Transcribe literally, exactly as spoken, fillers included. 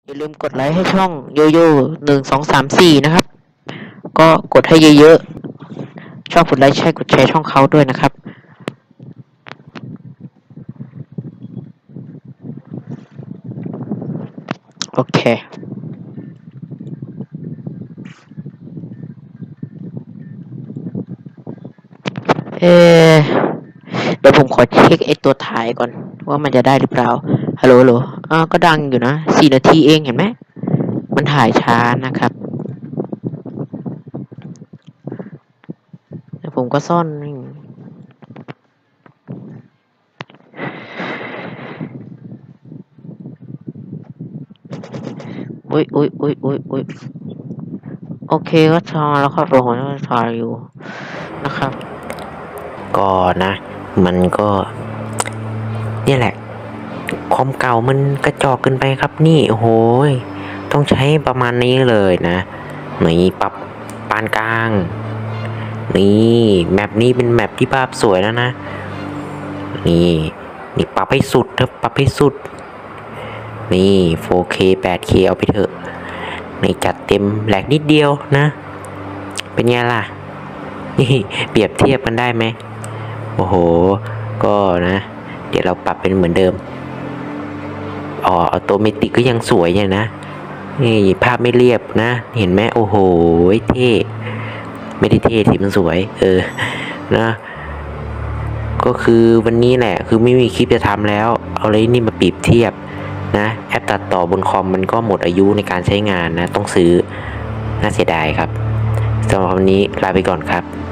อย่าลืมกดไลค์ให้ช่องโยโย่หนึ่งสองสามสี่นะครับก็กดให้เยอะๆชอบกดไลค์ใช่กดแชร์ช่องเขาด้วยนะครับโอเคเออเดี๋ยวผมขอเช็คไอตัวถ่ายก่อนว่ามันจะได้หรือเปล่าฮัลโหลฮัลโหลอ่าก็ดังอยู่นะสี่นาทีเองเห็นไหมมันถ่ายช้านะครับเดี๋ยวผมก็ซ่อนอุ้ยอุ้ยอุ้ยอุ้ยอุ้ยโอเคก็ชอแล้วครับผมก็ถ่ายอยู่นะครับก็นะมันก็เนี่ยแหละคอมเก่ามันกระจอกเกินไปครับนี่โอ้โหต้องใช้ประมาณนี้เลยนะนี่ปรับปานกลางนี่แมปนี้เป็นแมปที่ภาพสวยแล้วนะนี่นี่ปรับให้สุดครับปรับให้สุดนี่ โฟร์เค แปดเค เอาไปเถอะนี่จัดเต็มแหลกนิดเดียวนะเป็นไงล่ะนี่เปรียบเทียบกันได้ไหมโอ้โหก็นะเดี๋ยวเราปรับเป็นเหมือนเดิมอ๋อออโตเมติกก็ยังสวยเนี่ยนะนี่ภาพไม่เรียบนะเห็นไหมโอ้โหเท่ไม่ได้เท่ที่มันสวยเออนะก็คือวันนี้แหละคือไม่มีคลิปจะทำแล้วเอาเลยนี่มาเปรียบเทียบนะแอปตัดต่อบนคอมมันก็หมดอายุในการใช้งานนะต้องซื้อน่าเสียดายครับสำหรับวันนี้ลาไปก่อนครับ